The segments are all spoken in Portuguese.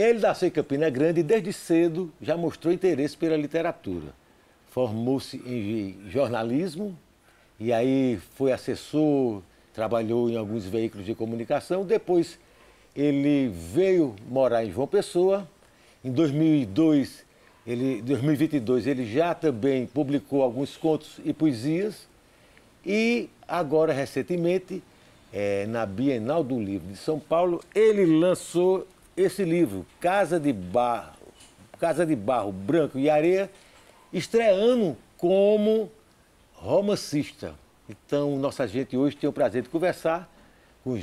Ele nasceu em Campina Grande e desde cedo já mostrou interesse pela literatura. Formou-se em jornalismo e aí foi assessor, trabalhou em alguns veículos de comunicação. Depois ele veio morar em João Pessoa. Em 2022 ele já também publicou alguns contos e poesias. E agora, recentemente, na Bienal do Livro de São Paulo, ele lançou esse livro, Casa de Barro, Branco e Areia, estreando como romancista. Então, nossa gente hoje tem o prazer de conversar com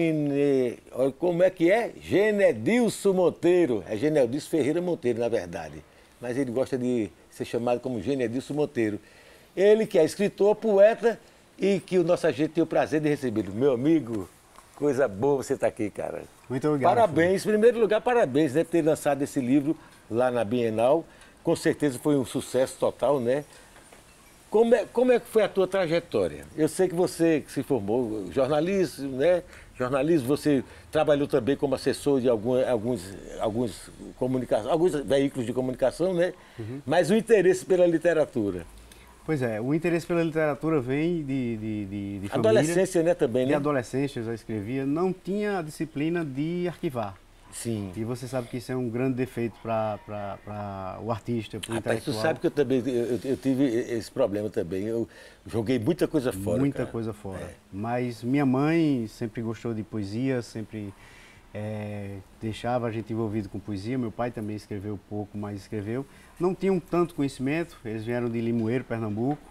como é que é? Genedilson Monteiro. É Genedilson Ferreira Monteiro, na verdade. Mas ele gosta de ser chamado como Genedilson Monteiro. Ele que é escritor, poeta e que o nosso gente tem o prazer de recebê-lo. Meu amigo, coisa boa você estar aqui, cara. Muito obrigado. Parabéns. Em primeiro lugar, parabéns, né, por ter lançado esse livro lá na Bienal. Com certeza foi um sucesso total, né? Como é que foi a tua trajetória? Eu sei que você se formou em jornalismo, né? Jornalismo, você trabalhou também como assessor de alguns veículos de comunicação, né? Uhum. Mas o interesse pela literatura? Pois é, o interesse pela literatura vem de adolescência, família, né, também, né? De adolescência eu já escrevia, não tinha a disciplina de arquivar. Sim. E você sabe que isso é um grande defeito para o artista, para o intelectual. Tu sabe que eu também eu tive esse problema também. Eu joguei muita coisa fora. Muita coisa fora. Mas minha mãe sempre gostou de poesia, sempre deixava a gente envolvido com poesia. Meu pai também escreveu pouco, mas escreveu. Não tinham tanto conhecimento, eles vieram de Limoeiro, Pernambuco.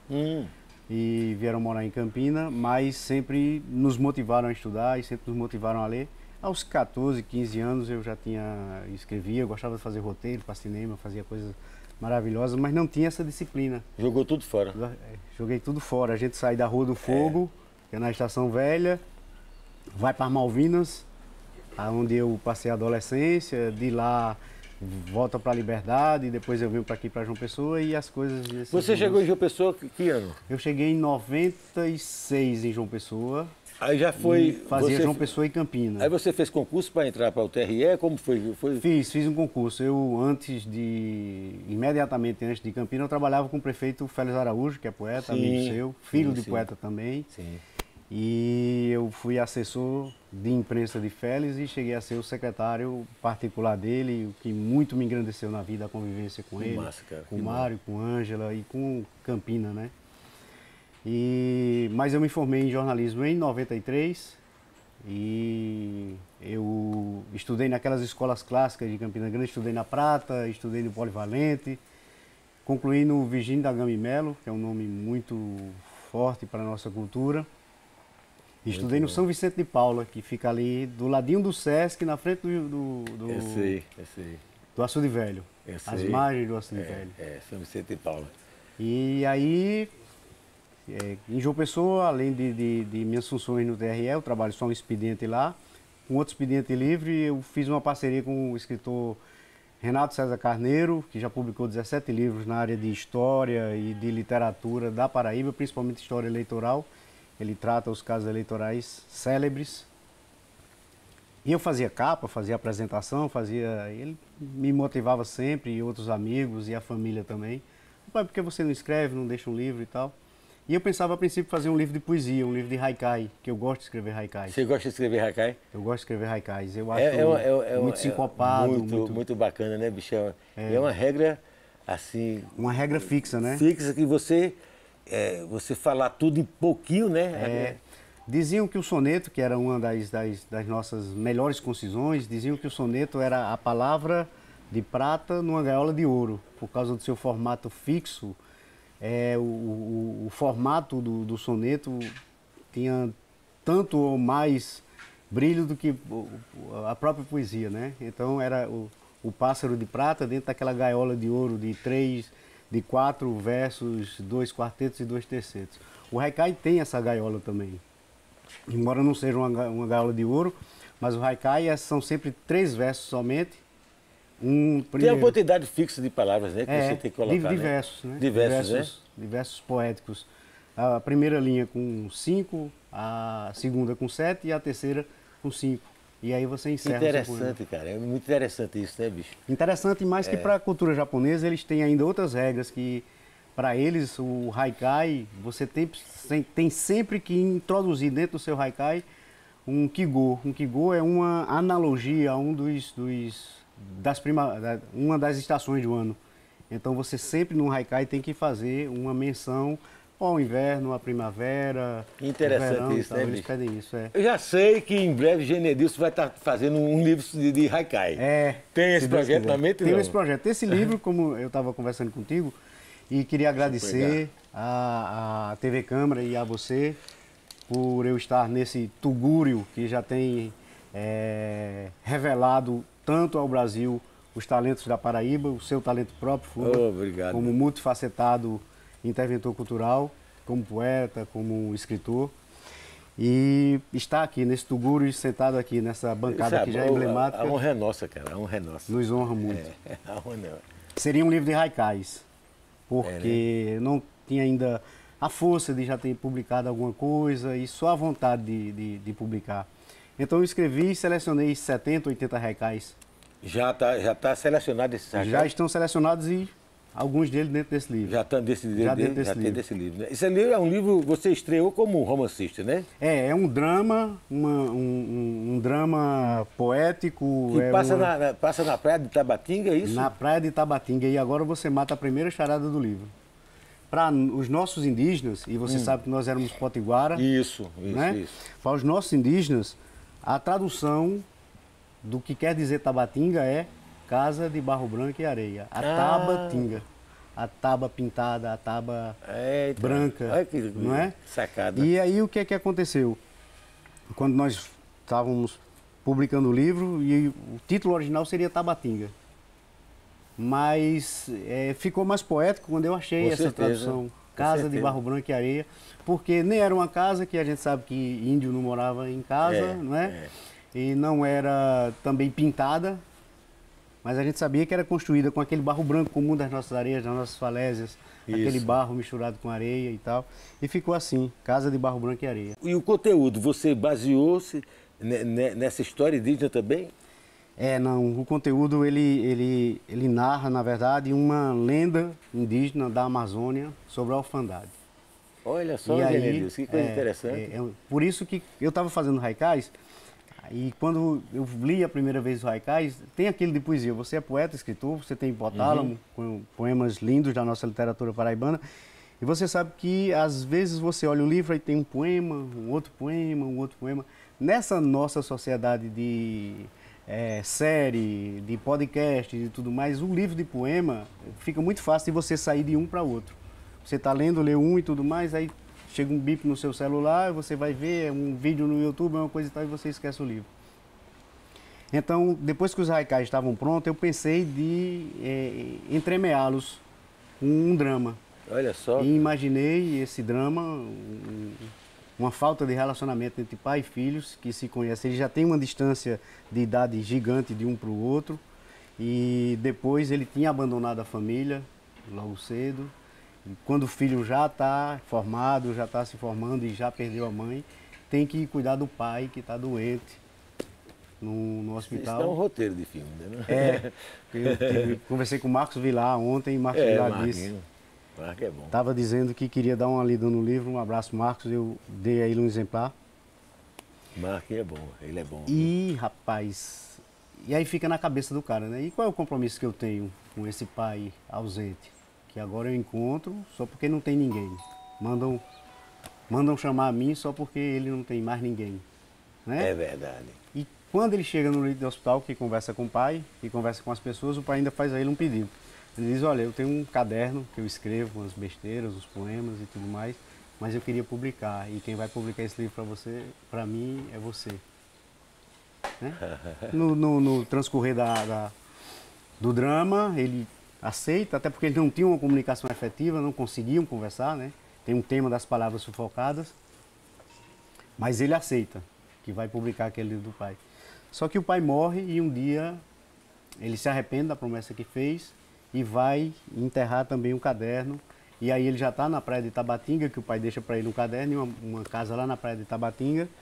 E vieram morar em Campina, mas sempre nos motivaram a estudar e sempre nos motivaram a ler. Aos 14, 15 anos eu já escrevia, eu gostava de fazer roteiro para cinema, fazia coisas maravilhosas, mas não tinha essa disciplina. Jogou tudo fora? Joguei tudo fora. A gente sai da Rua do Fogo, que é na Estação Velha, vai para Malvinas, onde eu passei a adolescência, de lá volta para a Liberdade, depois eu venho para aqui para João Pessoa e as coisas... Você chegou em João Pessoa que ano? Eu cheguei em 96 em João Pessoa. Aí já foi... Fazia João Pessoa e Campina. Aí você fez concurso para entrar para o TRE? Como foi? Fiz um concurso. Eu imediatamente antes de Campina, eu trabalhava com o prefeito Félix Araújo, que é poeta, amigo seu, filho de poeta também. Sim. E eu fui assessor de imprensa de Félix e cheguei a ser o secretário particular dele, o que muito me engrandeceu na vida, a convivência com ele, massa, cara, com o Mário, com Ângela e com Campina, né? Mas eu me formei em jornalismo em 93 e eu estudei naquelas escolas clássicas de Campina Grande, estudei na Prata, estudei no Polivalente, concluí no Virgínio da Gama e Melo, que é um nome muito forte para a nossa cultura. Estudei no São Vicente de Paula, que fica ali do ladinho do Sesc, na frente do Eu sei. Do Açude Velho, as margens do Açude Velho. São Vicente de Paula. E aí... em João Pessoa, além de minhas funções no TRE, eu trabalho só um expediente lá. Com outro expediente livre, eu fiz uma parceria com o escritor Renato César Carneiro, que já publicou 17 livros na área de história e de literatura da Paraíba, principalmente história eleitoral. Ele trata os casos eleitorais célebres. E eu fazia capa, fazia apresentação, ele me motivava sempre, e outros amigos, e a família também. Pai, por que você não escreve, não deixa um livro e tal? E eu pensava, a princípio, fazer um livro de poesia, um livro de haikai, que eu gosto de escrever haikais. Você gosta de escrever haikai? Eu gosto de escrever haikais. Eu acho muito sincopado. Muito bacana, né, bicho? É uma regra, assim... Uma regra fixa, né? Fixa, que você falar tudo em pouquinho, né? Diziam que o soneto, que era uma das nossas melhores concisões, diziam que o soneto era a palavra de prata numa gaiola de ouro, por causa do seu formato fixo. O formato do soneto tinha tanto ou mais brilho do que a própria poesia, né? Então era o pássaro de prata dentro daquela gaiola de ouro de 4 versos, 2 quartetos e 2 tercetos. O haikai tem essa gaiola também, embora não seja uma gaiola de ouro, mas o haikai são sempre 3 versos somente. Tem uma quantidade fixa de palavras, né, que você tem que colocar, diversos, né? Diversos poéticos. A primeira linha com 5, a segunda com 7 e a terceira com 5. e aí você encerra o seu poema. Interessante, cara. É muito interessante isso, né, bicho? Interessante, mais que para a cultura japonesa, eles têm ainda outras regras que, para eles, o haikai, você tem sempre que introduzir dentro do seu haikai um kigo. Um kigo é uma analogia a uma das estações do ano. Então você sempre no haikai tem que fazer uma menção ao inverno, à primavera, Interessante verão, isso, tal. né, Eles bicho? pedem isso, é. Eu já sei que em breve Genedilson vai estar fazendo um livro de haikai. Tem esse se Deus projeto quiser. na mente, Tem não? esse projeto. Esse livro, como eu estava conversando contigo, e queria pegar. agradecer a TV Câmara e a você por eu estar nesse tugúrio que já tem revelado tanto ao Brasil os talentos da Paraíba, o seu talento próprio, Fuba, Obrigado. como multifacetado interventor cultural, como poeta, como escritor. E está aqui nesse tugúrio, sentado aqui nessa bancada que já é emblemática, A honra é nossa, cara. A honra é nossa. nos honra muito. A honra não. Seria um livro de haikais, porque eu não tinha ainda a força de já ter publicado alguma coisa e só a vontade de publicar. Então eu escrevi e selecionei 70, 80 haikais. Já tá selecionado esse haikais? Já estão selecionados e alguns deles dentro desse livro. Já estão desse livro. desse livro. Né? Esse livro é um livro que você estreou como um romancista, né? É um drama, um drama poético. Que passa na praia de Tabatinga, é isso? Na praia de Tabatinga. E agora você mata a primeira charada do livro. Para os nossos indígenas, e você sabe que nós éramos potiguara. Isso. Para os nossos indígenas, a tradução do que quer dizer Tabatinga é casa de barro branco e areia. A Tabatinga. A taba pintada, a taba branca. Olha que não é? sacada. E aí o que é que aconteceu? Quando nós estávamos publicando o livro, e o título original seria Tabatinga. Mas ficou mais poético quando eu achei Com essa certeza, tradução. Casa de barro branco e areia. Porque nem era uma casa que a gente sabe que índio não morava em casa, não é? E não era também pintada, mas a gente sabia que era construída com aquele barro branco comum das nossas areias, das nossas falésias, aquele barro misturado com areia e tal. E ficou assim, casa de barro branco e areia. E o conteúdo, você baseou-se nessa história indígena também? Não, o conteúdo ele narra, na verdade, uma lenda indígena da Amazônia sobre a orfandade. Olha só, Genedilson, que coisa interessante. Por isso que eu estava fazendo haikais, e quando eu li a primeira vez o haikais, tem aquele de poesia. Você é poeta, escritor, você tem hipotálamo, com poemas lindos da nossa literatura paraibana, e você sabe que às vezes você olha o livro e tem um poema, um outro poema, um outro poema. Nessa nossa sociedade de série, de podcast e tudo mais, o livro de poema fica muito fácil de você sair de um para outro. Você está lendo, lê um e tudo mais, aí chega um bip no seu celular, você vai ver um vídeo no YouTube, uma coisa e tal, e você esquece o livro. Então, depois que os haikais estavam prontos, eu pensei de entremeá-los com um drama. Olha só. E imaginei esse drama, uma falta de relacionamento entre pai e filhos que se conhecem. Ele já tem uma distância de idade gigante de um para o outro. E depois ele tinha abandonado a família logo cedo. E quando o filho já está formado, já está se formando e já perdeu a mãe, tem que cuidar do pai que está doente no hospital. Isso é um roteiro de filme, né? Eu conversei com o Marcos Vilar ontem e Marcos Vilar disse... Marcos é bom. Estava dizendo que queria dar uma lida no livro. Um abraço, Marcos. Eu dei a ele um exemplar. Marcos é bom, ele é bom. E, rapaz, e aí fica na cabeça do cara, né? E qual é o compromisso que eu tenho com esse pai ausente? Que agora eu encontro só porque não tem ninguém. Mandam chamar a mim só porque ele não tem mais ninguém. Né? É verdade. E quando ele chega no leito do hospital, que conversa com o pai, que conversa com as pessoas, o pai ainda faz a ele um pedido. Ele diz, olha, eu tenho um caderno que eu escrevo umas besteiras, os poemas e tudo mais, mas eu queria publicar. E quem vai publicar esse livro para você, para mim, é você. Né? No transcorrer do drama, ele aceita, até porque eles não tinham uma comunicação efetiva, não conseguiam conversar, né? Tem um tema das palavras sufocadas, mas ele aceita que vai publicar aquele livro do pai. Só que o pai morre e um dia ele se arrepende da promessa que fez e vai enterrar também um caderno. E aí ele já está na praia de Tabatinga, que o pai deixa para ele um caderno, uma casa lá na praia de Tabatinga.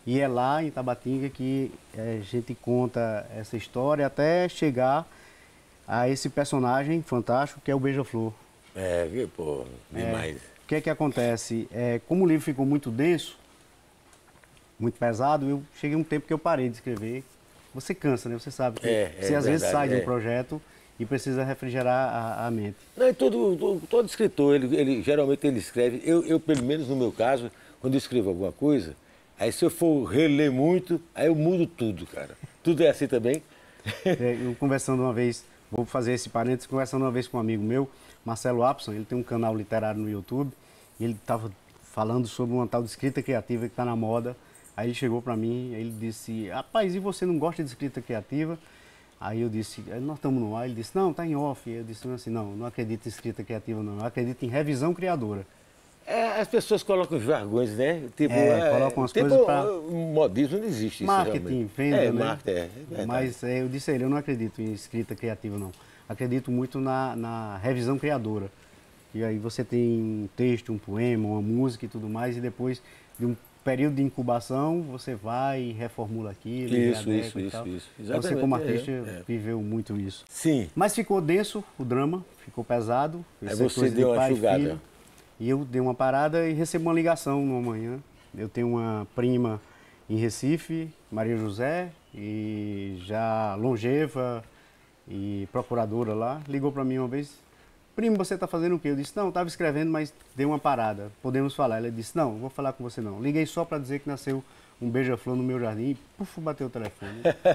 E é lá em Tabatinga que a gente conta essa história até chegar a esse personagem fantástico que é o Beija-Flor. Pô, demais. O que é que acontece? Como o livro ficou muito denso, muito pesado, eu cheguei um tempo que eu parei de escrever. Você cansa, né? Você sabe que você às vezes sai de um projeto e precisa refrigerar a mente. Não, todo escritor, geralmente ele escreve, eu pelo menos no meu caso, quando eu escrevo alguma coisa, aí se eu for reler muito, aí eu mudo tudo, cara. Tudo é assim também? Eu conversando uma vez, vou fazer esse parênteses, conversando uma vez com um amigo meu, Marcelo Apson, ele tem um canal literário no YouTube, e ele estava falando sobre uma tal de escrita criativa que está na moda. Aí ele chegou para mim, ele disse, rapaz, e você não gosta de escrita criativa? Aí eu disse, nós estamos no ar. Ele disse, não, está em off. Eu disse assim, não acredito em escrita criativa, não. Eu acredito em revisão criadora. As pessoas colocam os jargões, né? Tipo, colocam as coisas para... modismo não existe. Marketing, isso venda, né? Marketing, Mas eu disse a ele, eu não acredito em escrita criativa, não. Acredito muito na revisão criadora. E aí você tem um texto, um poema, uma música e tudo mais, e depois de um período de incubação, você vai e reformula aquilo. Isso. Exatamente. Você, como artista, viveu muito isso. Sim. Mas ficou denso o drama, ficou pesado. Aí você deu uma enxugada. E eu dei uma parada e recebo uma ligação numa manhã. Eu tenho uma prima em Recife, Maria José, e já longeva e procuradora lá, ligou para mim uma vez. Primo, você está fazendo o quê? Eu disse, não, estava escrevendo, mas dei uma parada. Podemos falar? Ela disse, não vou falar com você não. Liguei só para dizer que nasceu um beija-flor no meu jardim e, puf, bateu o telefone.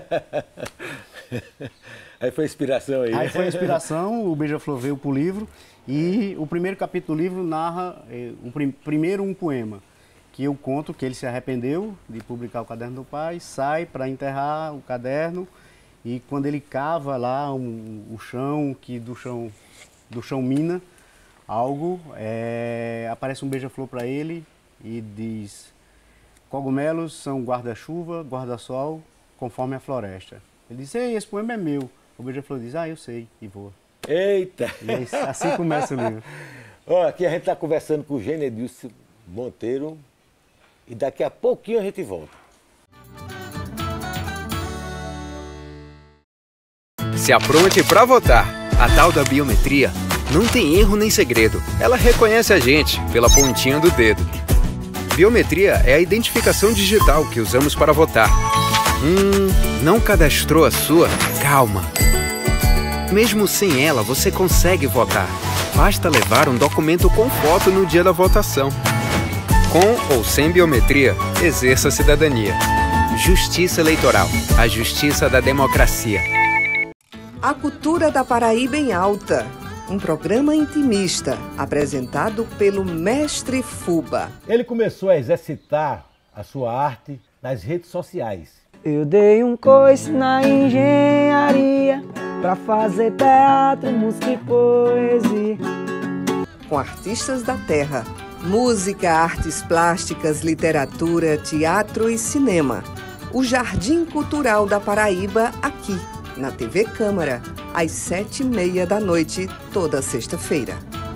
Aí foi a inspiração aí. Aí foi a inspiração, o beija-flor veio para o livro e o primeiro capítulo do livro narra, primeiro um poema, que eu conto que ele se arrependeu de publicar o Caderno do Pai, sai para enterrar o caderno e quando ele cava lá o chão, que do chão mina algo, aparece um beija-flor para ele e diz, cogumelos são guarda-chuva, guarda-sol, conforme a floresta. Ele diz, ei, esse poema é meu. O beija-flor diz, eu sei, e voa. Eita! E assim começa o livro. Ó, aqui a gente está conversando com o Genedilson Monteiro e daqui a pouquinho a gente volta. Se apronte para votar. A tal da biometria não tem erro nem segredo. Ela reconhece a gente pela pontinha do dedo. Biometria é a identificação digital que usamos para votar. Não cadastrou a sua? Calma. Mesmo sem ela, você consegue votar. Basta levar um documento com foto no dia da votação. Com ou sem biometria, exerça a cidadania. Justiça Eleitoral, a justiça da democracia. A Cultura da Paraíba em Alta, um programa intimista apresentado pelo Mestre Fuba. Ele começou a exercitar a sua arte nas redes sociais. Eu dei um coice na engenharia pra fazer teatro, música e poesia. Com artistas da terra, música, artes plásticas, literatura, teatro e cinema. O Jardim Cultural da Paraíba aqui, na TV Câmara, às 7h30 da noite, toda sexta-feira.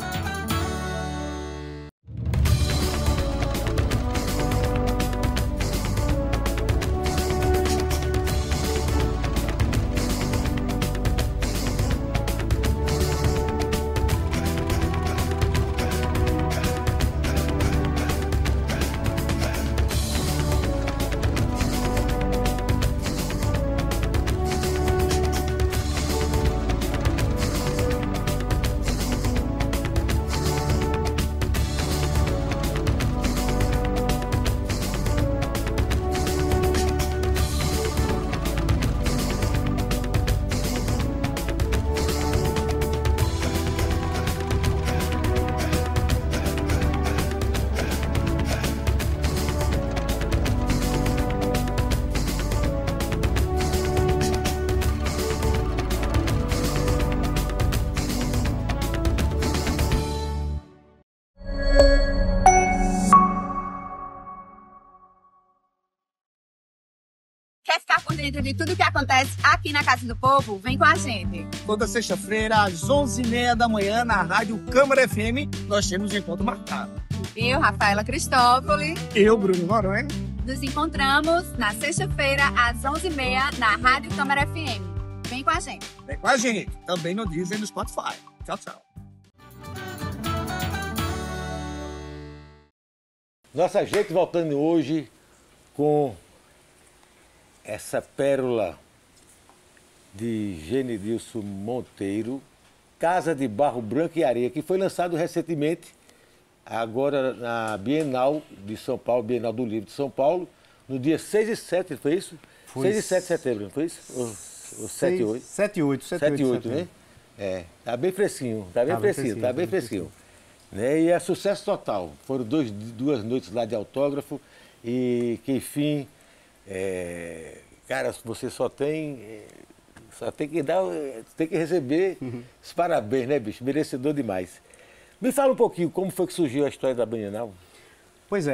Quer ficar por dentro de tudo que acontece aqui na Casa do Povo? Vem com a gente. Toda sexta-feira, às 11h30 da manhã, na Rádio Câmara FM, nós temos um encontro marcado. Eu, Rafaela Cristófoli. Eu, Bruno Noronha. Nos encontramos na sexta-feira, às 11h30, na Rádio Câmara FM. Vem com a gente. Vem com a gente. Também no Deezer e no Spotify. Tchau, tchau. Nossa gente voltando hoje com essa pérola de Genedilson Monteiro, Casa de Barro Branco e Areia, que foi lançado recentemente, agora na Bienal de São Paulo, Bienal do Livro de São Paulo, no dia 6 e 7, foi isso? Foi 6 e 7 de setembro, não foi isso? Ou 7 e 8? 7 e 8, 7 e 8, né? É, tá bem fresquinho, tá bem fresquinho. Né? E é sucesso total. Foram duas noites lá de autógrafo e que, enfim, cara, você só tem que dar, tem que receber os parabéns, né, bicho? Merecedor demais. Me fala um pouquinho como foi que surgiu a história da Bienal. Pois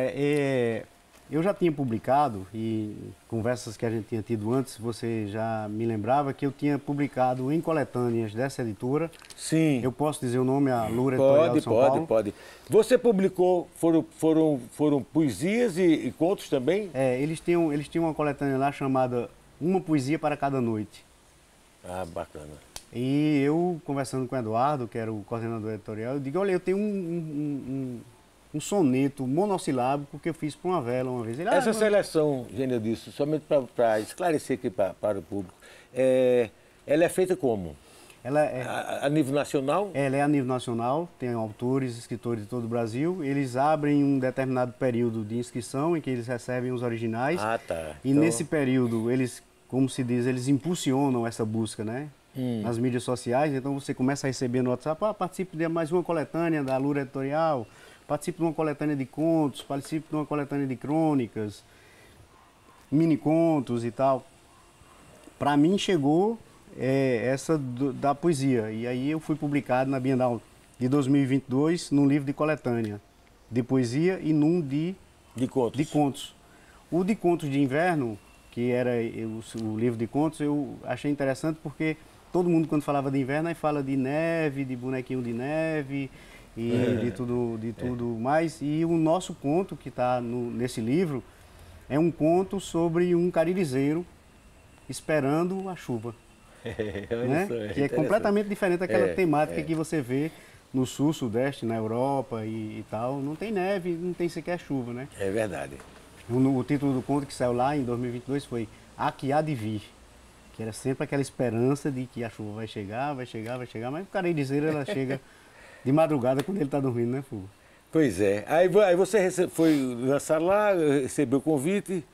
eu já tinha publicado, e conversas que a gente tinha tido antes, você já me lembrava que eu tinha publicado em coletâneas dessa editora. Sim. Eu posso dizer o nome, a Lura Editorial de São Paulo? Pode. Você publicou, foram poesias e contos também? Eles tinham uma coletânea lá chamada Uma Poesia para Cada Noite. Ah, bacana. E eu, conversando com o Eduardo, que era o coordenador editorial, eu digo, olha, eu tenho um soneto monossilábico que eu fiz para uma vela uma vez. Ele, Essa seleção, Genedilson, somente para esclarecer aqui para o público, ela é feita como? Ela é a nível nacional? Ela é a nível nacional, tem autores, escritores de todo o Brasil. Eles abrem um determinado período de inscrição em que eles recebem os originais. Ah, tá. E nesse período, eles, como se diz, eles impulsionam essa busca, né? Nas mídias sociais. Então você começa a receber no WhatsApp, participe de mais uma coletânea da Lura Editorial, participe de uma coletânea de contos, participe de uma coletânea de crônicas, mini contos e tal. Para mim chegou essa da poesia. E aí eu fui publicado na Bienal de 2022 num livro de coletânea de poesia e num de contos. O de contos de inverno, que era o livro de contos, eu achei interessante porque todo mundo quando falava de inverno aí fala de neve, de bonequinho de neve e de tudo mais. E o nosso conto que está nesse livro é um conto sobre um caririzeiro esperando a chuva. Né? Que é completamente diferente daquela temática que você vê no sul, sudeste, na Europa e tal. Não tem neve, não tem sequer chuva, né? É verdade. O título do conto que saiu lá em 2022 foi A Que Há de Vir, que era sempre aquela esperança de que a chuva vai chegar, mas o caririzeiro ela chega de madrugada quando ele está dormindo, né, Fuga? Pois é. Aí você foi lançar lá, recebeu o convite,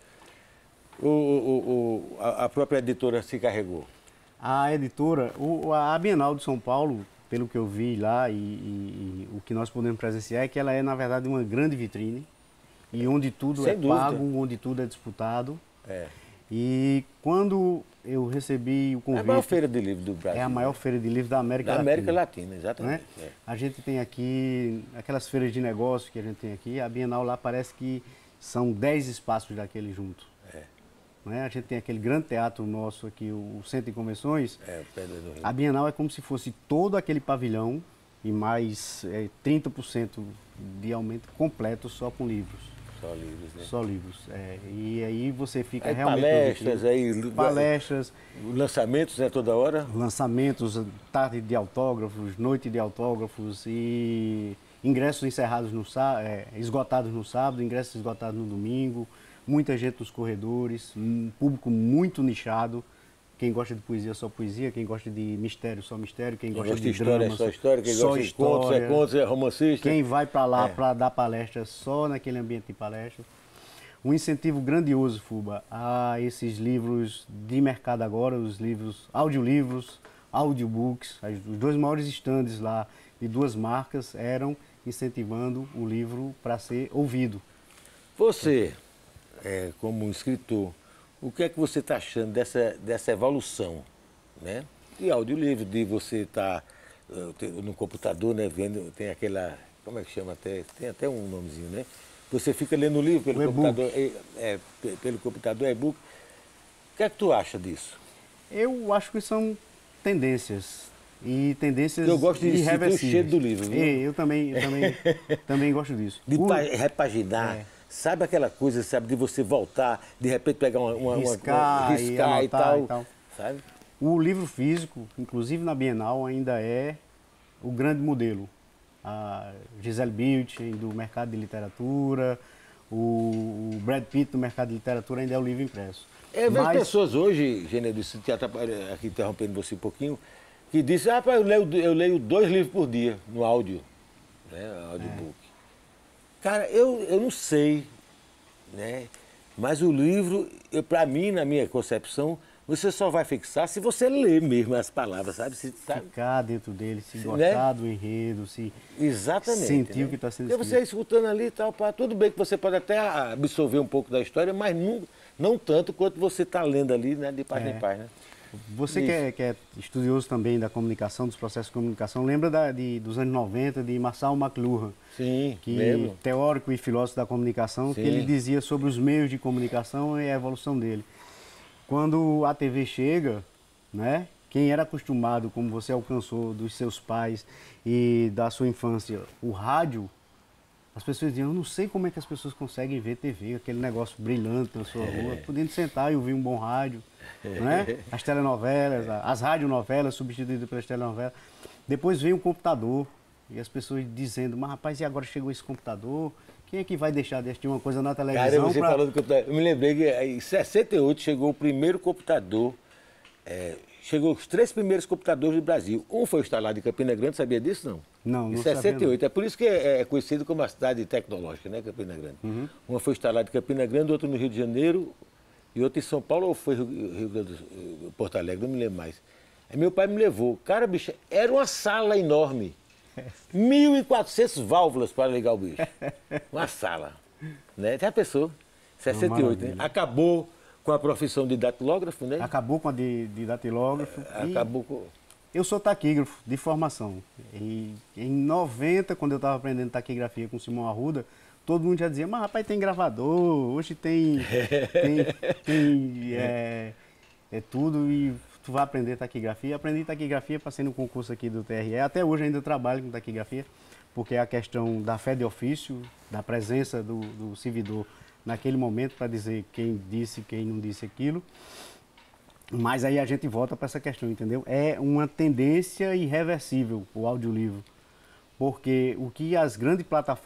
a própria editora se encarregou? A editora, a Bienal de São Paulo, pelo que eu vi lá e o que nós podemos presenciar, é que ela é, na verdade, uma grande vitrine, e onde tudo Sem é dúvida. pago, onde tudo é disputado. E quando eu recebi o convite... É a maior feira de livro do Brasil. É a maior feira de livro da América Latina. Da América Latina, exatamente. Né? A gente tem aqui, aquelas feiras de negócio que a gente tem aqui, a Bienal lá parece que são 10 espaços daquele junto. Né? A gente tem aquele grande teatro nosso aqui, o Centro de Convenções. Pedra do Rio. A Bienal é como se fosse todo aquele pavilhão e mais 30% de aumento completo só com livros. Só livros, né? Só livros. E aí você fica Aí realmente... palestras, lançamentos, né, toda hora? Lançamentos, tarde de autógrafos, noite de autógrafos e ingressos encerrados esgotados no sábado, ingressos esgotados no domingo, muita gente nos corredores, um público muito nichado. Quem gosta de poesia, só poesia. Quem gosta de mistério, só mistério. Quem gosta de história, drama, só história. Quem só gosta de contos, é romancista. Quem vai para lá para dar palestra só naquele ambiente de palestra. Um incentivo grandioso, Fuba, a esses livros de mercado agora, os livros, audiolivros, audiobooks. Os dois maiores estandes lá de duas marcas eram incentivando o livro para ser ouvido. Você, como escritor, o que é que você está achando dessa evolução, né? De audiolivro, de você estar no computador, né, vendo, tem aquela, como é que chama até, tem até um nomezinho, né? Você fica lendo o livro pelo computador, pelo computador, e-book. O que é que tu acha disso? Eu acho que são tendências. E tendências eu gosto de sentir o irreversíveis. cheiro do livro, viu? Eu também gosto disso. De repaginar, Sabe aquela coisa, sabe, de você voltar, de repente pegar Riscar riscar e tal, sabe? O livro físico, inclusive na Bienal, ainda é o grande modelo. A Gisele Bündchen do mercado de literatura, o Brad Pitt do mercado de literatura ainda é o livro impresso. Eu vejo pessoas hoje, Genedilson, aqui interrompendo você um pouquinho, que dizem, eu leio 2 livros por dia no áudio, né, audiobook. Cara, eu não sei, né, mas o livro, para mim, na minha concepção, você só vai fixar se você ler mesmo as palavras, sabe? Ficar dentro dele, se gostar do enredo, se sentir o que está sendo escrito. Porque você escutando ali e tal, tudo bem que você pode até absorver um pouco da história, mas não tanto quanto você está lendo ali, né, de página em página. Você que é estudioso também da comunicação, dos processos de comunicação, lembra dos anos 90 de Marshall McLuhan? Sim, que lembro. Teórico e filósofo da comunicação, que ele dizia sobre os meios de comunicação e a evolução dele. Quando a TV chega, né, quem era acostumado, como você alcançou dos seus pais e da sua infância, o rádio, as pessoas diziam, eu não sei como é que as pessoas conseguem ver TV, aquele negócio brilhante na sua rua, podendo sentar e ouvir um bom rádio, né? As telenovelas, as radionovelas substituídas pelas telenovelas. Depois veio o computador e as pessoas dizendo, mas rapaz, e agora chegou esse computador? Quem é que vai deixar de assistir uma coisa na televisão? Cara, você falou do computador. Eu me lembrei que em 68 chegou o primeiro computador. Chegou os 3 primeiros computadores do Brasil. Um foi instalado em Campina Grande, sabia disso? Não. Não, não sabia. Em 68. Não. É por isso que é conhecido como a cidade tecnológica, né, Campina Grande. Uhum. Uma foi instalada em Campina Grande, outro no Rio de Janeiro e outro em São Paulo, ou foi Porto Alegre, não me lembro mais. Aí meu pai me levou. Cara, bicho, era uma sala enorme. 1.400 válvulas para ligar o bicho. Uma sala. Né? Já pensou? 68, né? Acabou com a profissão de datilógrafo, né? Acabou com a de datilógrafo. Acabou com... Eu sou taquígrafo de formação. E em 90, quando eu estava aprendendo taquigrafia com o Simão Arruda, todo mundo já dizia, mas rapaz, tem gravador, hoje tem tudo e tu vai aprender taquigrafia. Aprendi taquigrafia, passei no concurso aqui do TRE. Até hoje ainda trabalho com taquigrafia, porque é a questão da fé de ofício, da presença do servidor naquele momento para dizer quem disse, quem não disse aquilo. Mas aí a gente volta para essa questão, entendeu? É uma tendência irreversível o audiolivro. Porque o que as grandes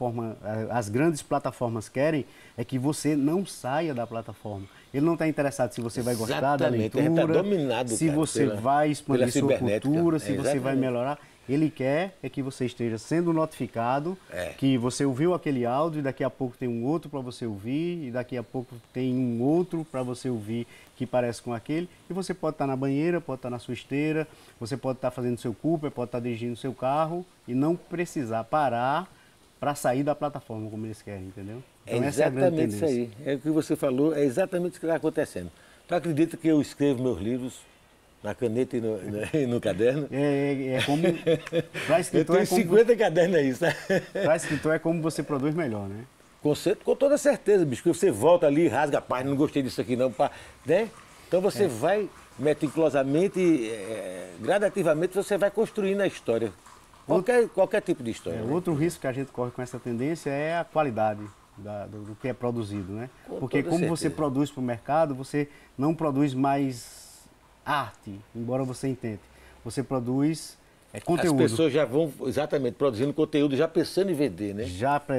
plataformas querem é que você não saia da plataforma. Ele não está interessado se você vai gostar da leitura, ele tá dominado, se você vai expandir sua cultura, se você vai melhorar. Ele quer é que você esteja sendo notificado que você ouviu aquele áudio e daqui a pouco tem um outro para você ouvir e daqui a pouco tem um outro para você ouvir que parece com aquele. E você pode estar na banheira, pode estar na sua esteira, você pode estar fazendo seu Cooper, pode estar dirigindo seu carro e não precisar parar para sair da plataforma como eles querem, entendeu? Então, essa é a grande tendência. Isso aí. É o que você falou, é exatamente o que está acontecendo. Tu acredita que eu escrevo meus livros na caneta e no caderno? É como... Para escritor, eu tenho 50 cadernos aí, sabe? Para escritor é como você produz melhor, né? Com toda certeza, bicho. Porque você volta ali, rasga a página, não gostei disso aqui não, né? Então você vai meticulosamente, gradativamente, você vai construindo a história. Qualquer tipo de história. Né? Outro risco que a gente corre com essa tendência é a qualidade do que é produzido, né? Porque como você produz para o mercado, você não produz mais arte, embora você entenda. Você produz conteúdo. As pessoas já vão, exatamente, produzindo conteúdo, já pensando em vender, né?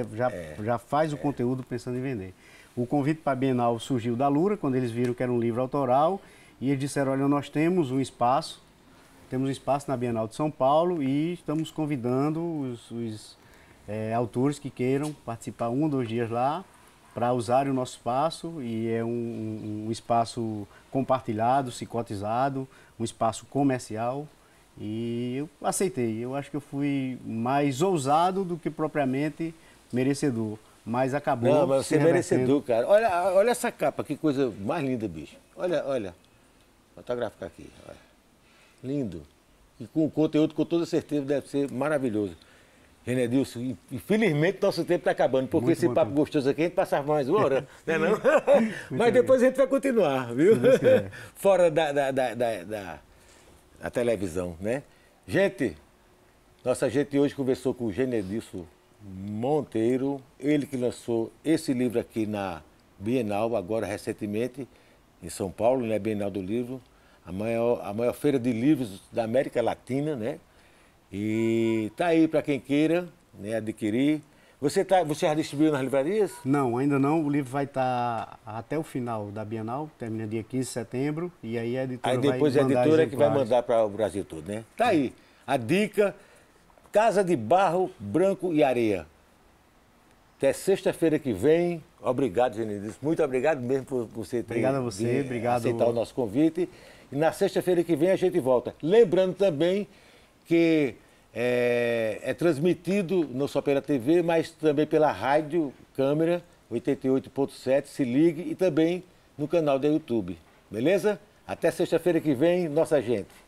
Já faz o conteúdo pensando em vender. O convite para a Bienal surgiu da Lura, quando eles viram que era um livro autoral, e eles disseram, olha, nós temos um espaço na Bienal de São Paulo e estamos convidando os autores que queiram participar 1 ou 2 dias lá, para usar o nosso espaço, e é um espaço compartilhado, cicotizado, um espaço comercial, e eu aceitei. Eu acho que eu fui mais ousado do que propriamente merecedor, mas acabou. Não, mas você é merecedor, cara. Olha essa capa, que coisa mais linda, bicho. Olha. Vou fotografiar aqui. Olha. Lindo. E com o conteúdo, com toda certeza, deve ser maravilhoso. Genedilson, infelizmente nosso tempo está acabando, porque muito esse papo tempo. Gostoso aqui a gente passava mais 1 hora, né não? Mas depois a gente vai continuar, viu? Fora da televisão, né? Gente, nossa gente hoje conversou com o Genedilson Monteiro, ele que lançou esse livro aqui na Bienal, agora recentemente, em São Paulo, né? Bienal do Livro, a maior feira de livros da América Latina, né? E tá aí para quem queira, né, adquirir. Você já distribuiu nas livrarias? Não, ainda não. O livro vai estar até o final da Bienal, termina dia 15 de setembro, e aí a editora vai mandar. Aí depois a editora que vai mandar para o Brasil todo, né? Tá aí, a dica, Casa de Barro, Branco e Areia. Até sexta-feira que vem. Obrigado, Genilson. Muito obrigado mesmo por você ter aceitar o nosso convite. E na sexta-feira que vem a gente volta. Lembrando também que é transmitido não só pela TV, mas também pela rádio Câmara 88.7, se ligue, e também no canal do YouTube. Beleza? Até sexta-feira que vem, nossa gente.